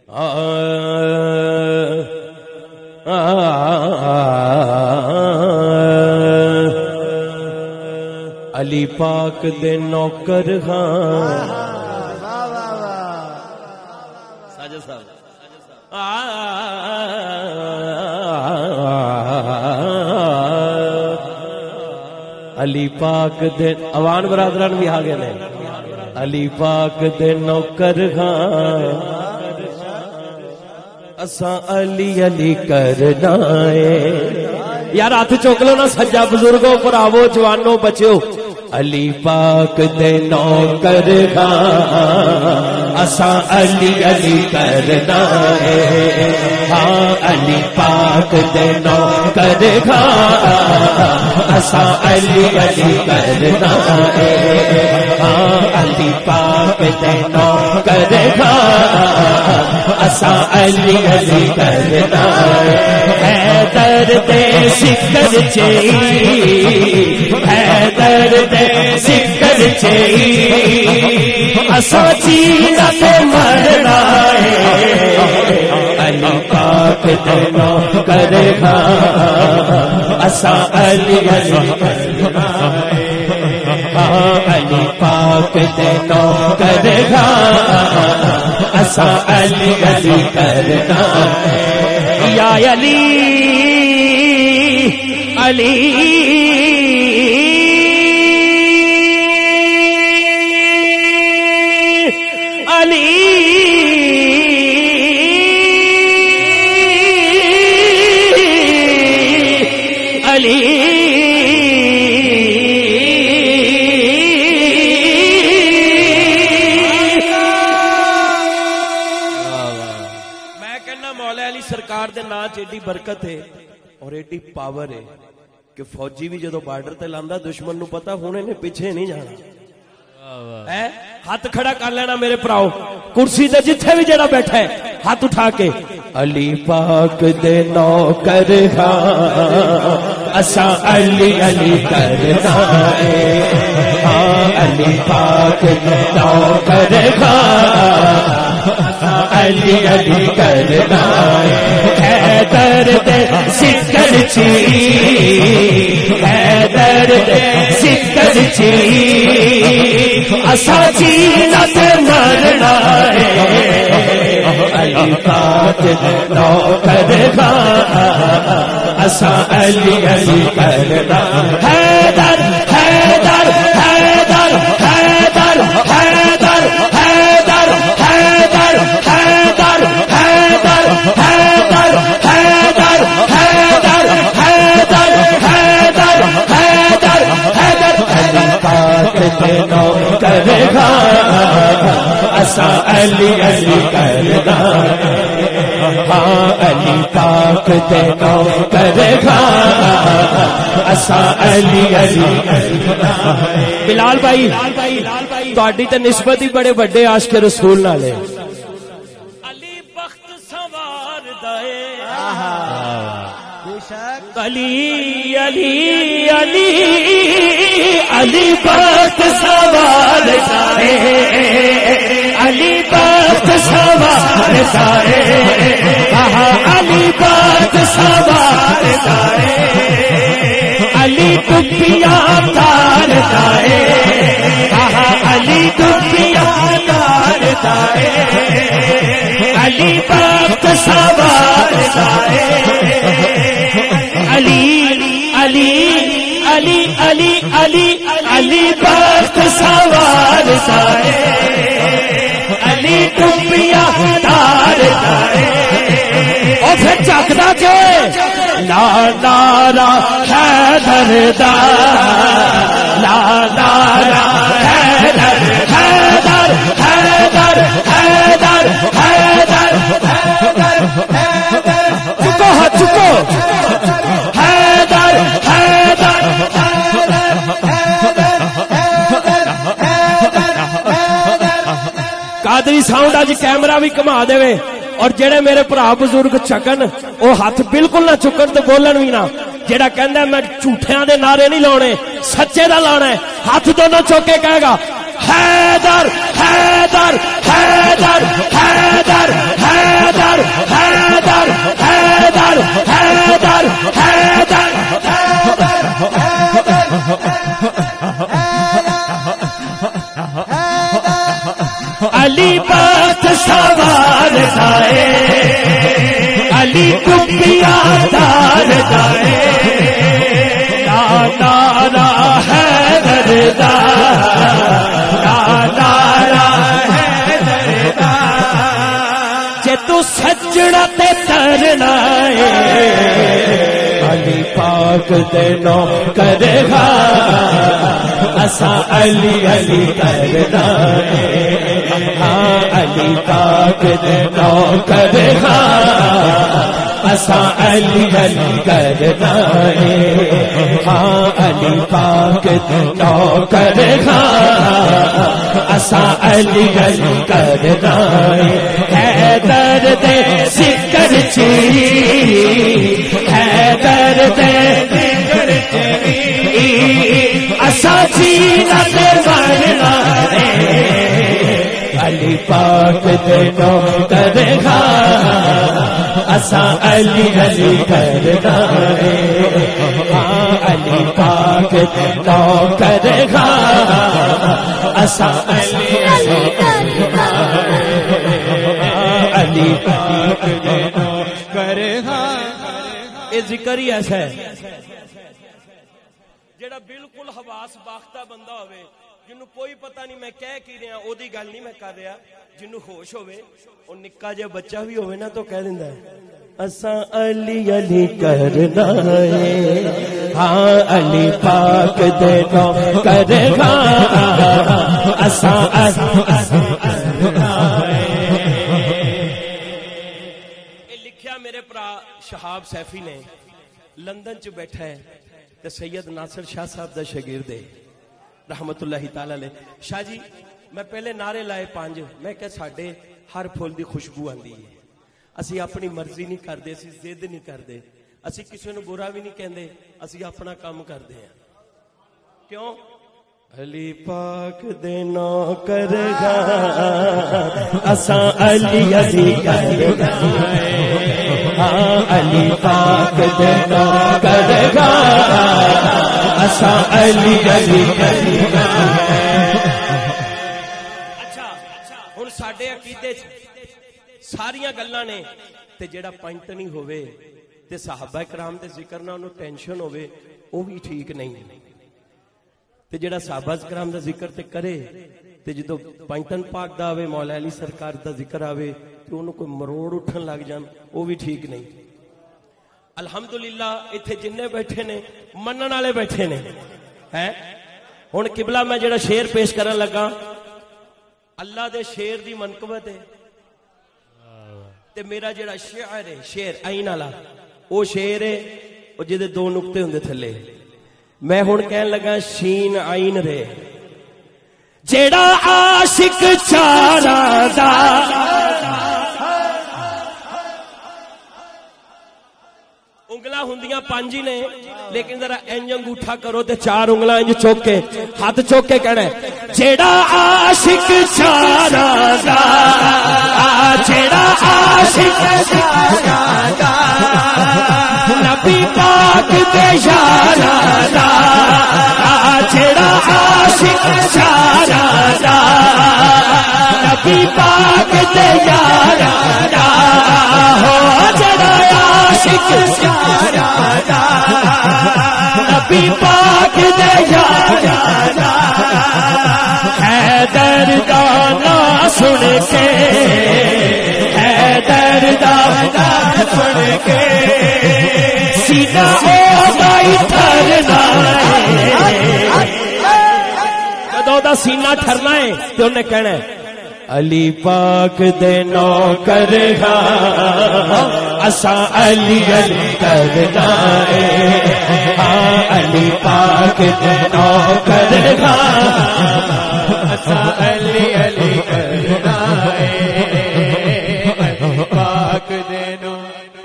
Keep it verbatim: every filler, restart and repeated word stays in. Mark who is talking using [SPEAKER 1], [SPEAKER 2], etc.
[SPEAKER 1] علی پاک دے نوکر ہاں ساجد صاحب علی پاک دے اوان برادران بھی آ گئے نے علی پاک دے نوکر ہاں اساں علی علی کرنا ہے یار ہاتھ چوک لو نا سجا بزرگوں پراوو جوانوں بچو علی پاک دے نوکر ہاں اساں علی علی کرنا ہے ہاں علی پاک دے نوکر ہاں اساں علی علی کرنا ہے ہاں علی پاک دے نوکر ہاں اساں علی علی کرنا ہے حیدر دے سکر چئی حیدر دے سکر چئی اساں جینا تے مرنا ہے علی پاک دے نوکر ہاں اساں علی علی کرنا ہے ہاں علی پاک دے نوکر ہاں اساں علی علی کرنا ہے یا علی علی علی علی میں کہنا مولا علی سرکار دے نام چ ایڈی برکت ہے اور ایڈی پاور ہے کہ فوجی بھی جدو بارڈر تے لاندا دشمن نو پتا ہونے نے پیچھے نہیں جانا ہے ہاتھ کھڑا کر لینا میرے پراؤ کرسی تے جتھے بھی جڑا بیٹھا ہے ہاتھ اٹھا کے علی پاک دے نوکر ہاں اساں علی علی کرنا ہے ہاں علی پاک دے نوکر ہاں علی علی کرنا ہے حیدر دے سکر چی حیدر دے سکر چی اساں جینا تے مرنا ہے علی پاک دے نوکر ہاں اساں علی علی کرنا حیدر حیدر حیدر حیدر حیدر حیدر حیدر حیدر حیدر حیدر حیدر حیدر حیدر حیدر حیدر حیدر علی پاک دے نوکر ہاں اساں علی علی کرنا ہاں علی پاک دے نوکر ہاں اساں علی علی کرنا بلال بھائی تہاڈی تے نسبت ہی بڑے بڑے عاشق رسول نال ہے علی بخت سنواردا ہے علی علی علی علی بخت سنواردا ہے علی بخت سنواردا ہے علی بخت سنواردا ہے علی کبیاں تاردا ہے علی کبیاں تاردا ہے علی بخت سنواردا ہے علی علی علی علی علی علی بخت سنواردا ہے علی کبیاں تاردا ہے او پھر چکدا جو لا نارا حیدر دا لا نارا حیدر حیدر حیدر حیدر حیدر حیدر چکو ہاں چکو حیدر حیدر قادری ساؤنڈ اج کیمرہ بھی کما دے اور جڑے میرے بھرا بزرگ چکن او ہاتھ بالکل نہ چکن تے بولن بھی نہ جڑا کہندا میں جھوٹیاں دے نعرے نہیں لاونے سچے دا لانا ہے ہاتھ دونوں چوک کے کہے گا حیدر حیدر حیدر حیدر حیدر دائے علی کبیا دار دائے نارا ہے دردا نارا ہے دردا جے تو سجڑا تے ترنا ہے علی پاک دے نو کرے گا اسا علی علی کرنا ہے ہاں علی پاک دے نو کرے گا اسا علی علی کرنا ہے ہاں علی پاک دے نو کرے گا اسا علی علی کرنا ہے حیدر دے ذکر چی حیدر دے ذکر چی اسا جینا تے مرنا ہے علی پاک دے نو کرے گا اسا علی علی کرنا ہے ہاں علی پاک دے نو کرے گا اسا علی علی کرنا ہے علی پاک دے نو کرے گا یہ ذکر ہی ایسا ہے جڑا بالکل حواس باختہ بندہ ہوئے جنوں کوئی پتہ نہیں میں کہہ کی رہا او دی گل نہیں میں کر رہا جنوں ہوش ہوئے او نکا جا بچہ بھی ہوئے نا تو کہہ دیندا ہے اساں علی علی کرنا ہے ہاں علی پاک دے نو کرے گا اساں کرنا ہے اے لکھیا میرے بھرا شہاب سیفی نے لندن چ بیٹھا ہے تے سید ناصر شاہ صاحب دا شاگرد ہے رحمت اللہ تعالی علیہ شاہ جی میں پہلے نعرے لائے پانچ میں کہ ساڈے ہر پھول دی خوشبو آندی ہے اسی اپنی مرضی نہیں کردے اسی ضد نہیں کردے اسی کسی نو برا بھی نہیں کہندے اسی اپنا کام کردے ہیں کیوں علی پاک دے نو کرے گا اساں علی علی کرے گا ہاں علی پاک دے نو کرے گا اساں علی علی کرے گا اچھا ہن ساڈے عقیدے چ ساریاں گلاں نے تے جیڑا پوائنٹ نہیں ہوئے تے صحابہ کرام دے ذکر نہ انہوں ٹینشن ہوئے وہ بھی ٹھیک نہیں تے جیڑا صحابہ کرام دا ذکر تے کرے تے جدو پوائنٹن پاک دا آوے مولا علی سرکار دا ذکر آوے تے انہوں کوئی مروڑ اٹھن لگ جان وہ بھی ٹھیک نہیں الحمدللہ اتھے جننے بیٹھے نے منن والے بیٹھے نے ہیں ہن قبلہ میں جڑا شعر پیش کرن لگا اللہ دے شعر دی منقبت ہے تے میرا جڑا شعر ہے شعر عین والا او شعر ہے او جدے دو نقطے ہوندے تھلے میں ہن کہن لگا شین عین رے جڑا عاشق چارا دا انگلاں ہوندیاں پانچ ہی نے لیکن ذرا انج انگوٹھا کرو تے چار انگلاں انج چوک کے ہاتھ چوک کے کہنا ہے جیڑا عاشق چارا دا جیڑا عاشق چارا دا نبی پاک دے یارا دا جیڑا عاشق چارا دا نبی پاک دے یارا دا ہو جیڑا عاشق چارا دا نبی پاک دے یارا دا حیدر دا نام سن کے حیدر دا نام سن کے سینہ او دائی ٹھرنا ہے جدوں دا سینہ ٹھرنا ہے تے انہیں کہنا ہے علی پاک دے نو کرے گا اساں علی علی کرنا ہے ہاں علی پاک دے نو کرے گا اساں علی علی